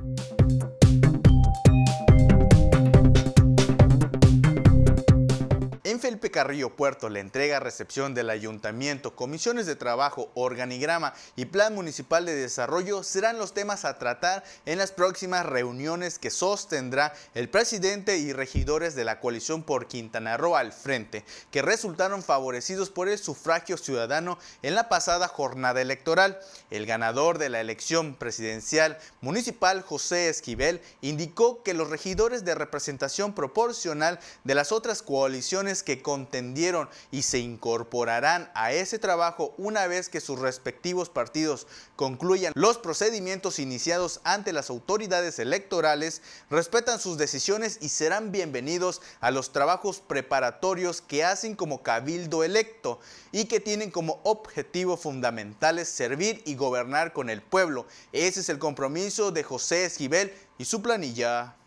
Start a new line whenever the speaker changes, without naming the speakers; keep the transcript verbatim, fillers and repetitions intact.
En Felipe Carrillo Puerto, la entrega-recepción del Ayuntamiento, comisiones de trabajo, organigrama y plan municipal de desarrollo serán los temas a tratar en las próximas reuniones que sostendrá el presidente y regidores de la coalición por Quintana Roo al frente, que resultaron favorecidos por el sufragio ciudadano en la pasada jornada electoral. El ganador de la elección presidencial municipal, José Esquivel, indicó que los regidores de representación proporcional de las otras coaliciones que contendieron y se incorporarán a ese trabajo una vez que sus respectivos partidos concluyan los procedimientos iniciados ante las autoridades electorales, respetan sus decisiones y serán bienvenidos a los trabajos preparatorios que hacen como cabildo electo y que tienen como objetivo fundamentales servir y gobernar con el pueblo. Ese es el compromiso de José Esquivel y su planilla.